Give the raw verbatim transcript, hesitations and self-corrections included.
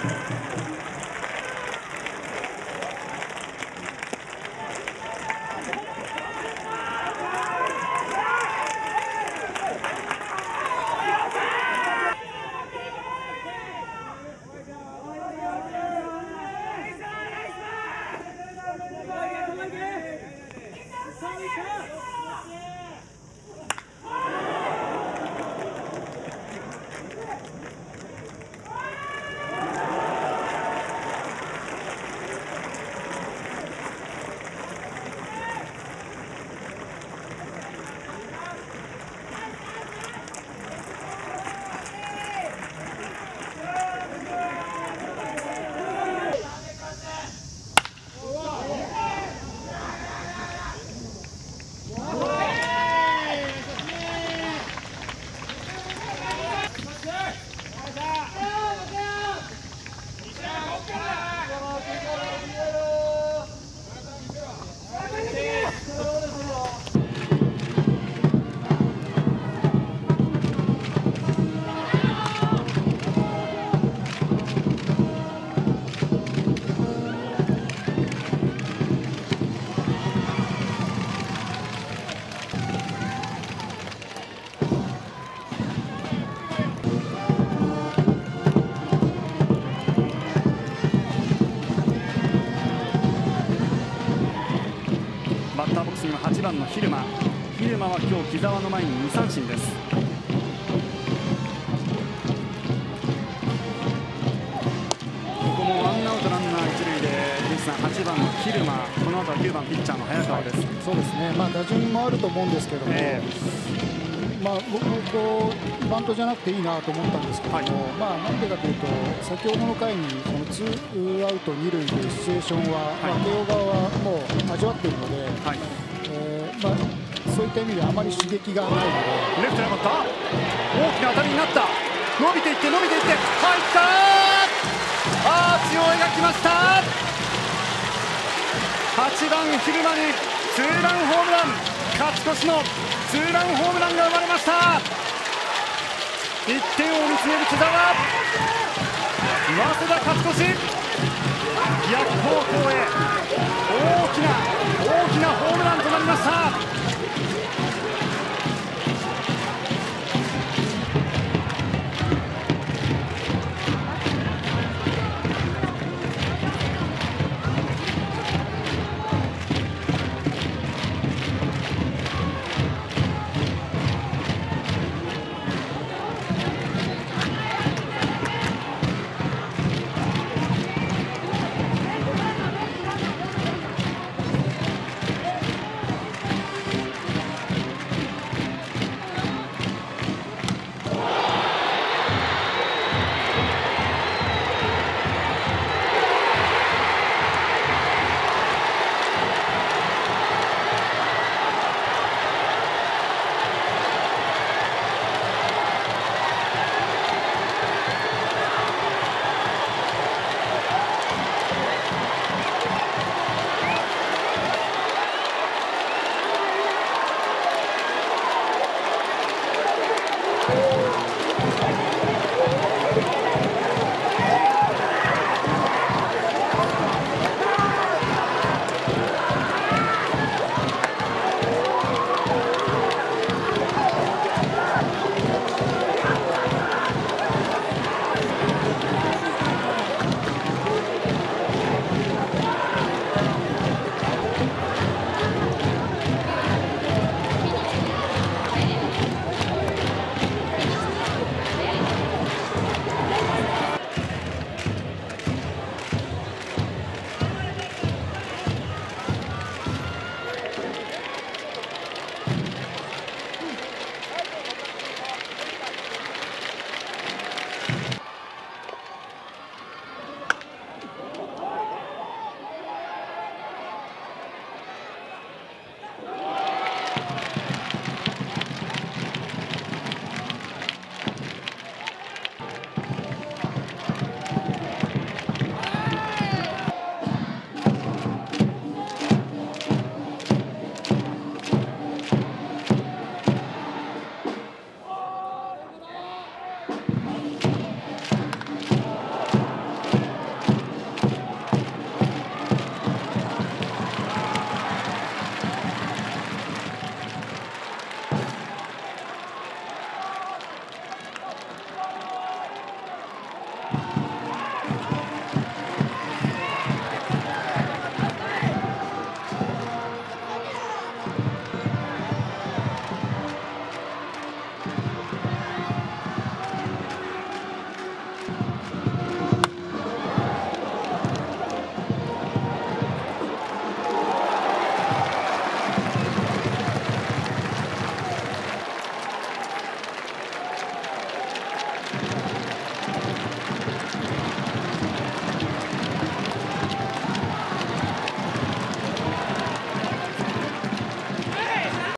バッターボックスにははちばんの蛭間。蛭間は今日木澤の前にに三振です。ここもワンアウトランナー一塁でリスさんはちばんの蛭間、この後はきゅうばんピッチャーの早川です。 そうですね、まあ、打順もあると思うんですけども、えー、まあ、僕もこうバントじゃなくていいなと思ったんですけども、はい、まあ、なんでかというと先ほどの回にそのツーアウト二塁というシチュエーションは、はい、まあ、慶応側はもう味わっているので、はい、えーまあ、そういった意味であまり刺激がないので。 レフトへ持った、大きな当たりになった、伸びていって伸びていって入った、アーチを描きました。はちばん蛭間にツーランホームラン、勝ち越しのツーランホームランが生まれました。いってんを見つめる木澤、早稲田勝ち越し、逆方向へ大きな大きなホームランとなりました。 ー